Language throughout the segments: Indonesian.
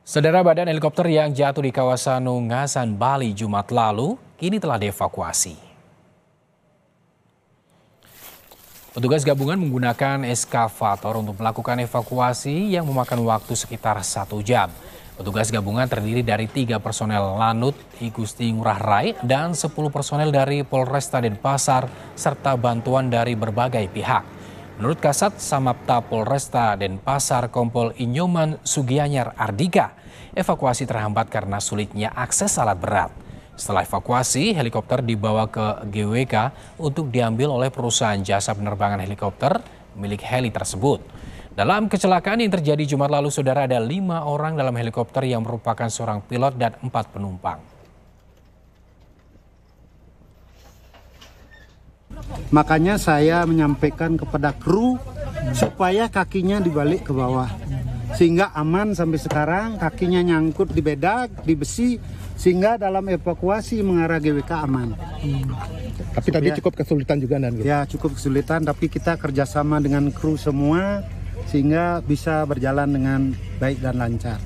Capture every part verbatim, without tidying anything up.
Saudara, badan helikopter yang jatuh di kawasan Nungasan, Bali Jumat lalu kini telah dievakuasi. Petugas gabungan menggunakan eskavator untuk melakukan evakuasi yang memakan waktu sekitar satu jam. Petugas gabungan terdiri dari tiga personel Lanut I Gusti Ngurah Rai dan sepuluh personel dari Polresta Denpasar serta bantuan dari berbagai pihak. Menurut Kasat Samapta Polresta Denpasar Kompol Inyoman Sugianyar Ardika, evakuasi terhambat karena sulitnya akses alat berat. Setelah evakuasi, helikopter dibawa ke G W K untuk diambil oleh perusahaan jasa penerbangan helikopter milik heli tersebut. Dalam kecelakaan yang terjadi Jumat lalu, saudara, ada lima orang dalam helikopter yang merupakan seorang pilot dan empat penumpang. Makanya saya menyampaikan kepada kru supaya kakinya dibalik ke bawah. Sehingga aman sampai sekarang, kakinya nyangkut di bedak, di besi, sehingga dalam evakuasi mengarah G W K aman. Hmm. Tapi tadi cukup kesulitan juga dan gitu. Ya cukup kesulitan, tapi kita kerjasama dengan kru semua, sehingga bisa berjalan dengan baik dan lancar.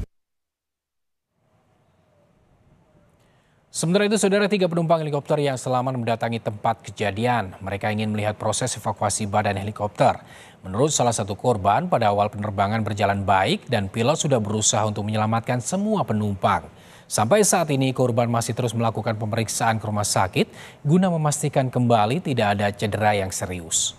Sementara itu, saudara, tiga penumpang helikopter yang selamat mendatangi tempat kejadian. Mereka ingin melihat proses evakuasi badan helikopter. Menurut salah satu korban, pada awal penerbangan berjalan baik dan pilot sudah berusaha untuk menyelamatkan semua penumpang. Sampai saat ini, korban masih terus melakukan pemeriksaan ke rumah sakit guna memastikan kembali tidak ada cedera yang serius.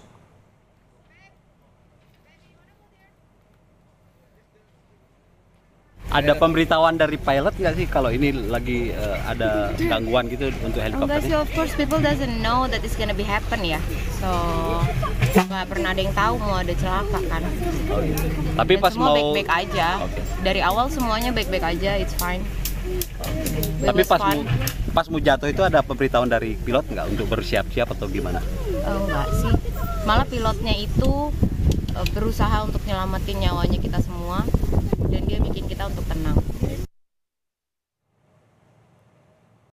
Ada pemberitahuan dari pilot nggak sih kalau ini lagi uh, ada gangguan gitu untuk helikopter? Enggak sih, of course people doesn't know that it's gonna be happen ya. So nggak pernah ada yang tahu mau ada celaka kan. Oh, gitu. Tapi Dan pas semua mau baik-baik aja. Okay. Dari awal semuanya baik-baik aja, it's fine. Okay. Tapi pas mau pas mau jatuh itu ada pemberitahuan dari pilot nggak untuk bersiap-siap atau gimana? Oh, enggak sih. Malah pilotnya itu uh, berusaha untuk nyelamatin nyawanya kita semua.